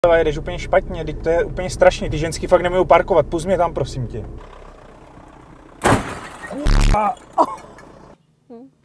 Jedeš úplně špatně, teď to je úplně strašný, ty ženský fakt nemůžou parkovat, pust mě tam, prosím tě.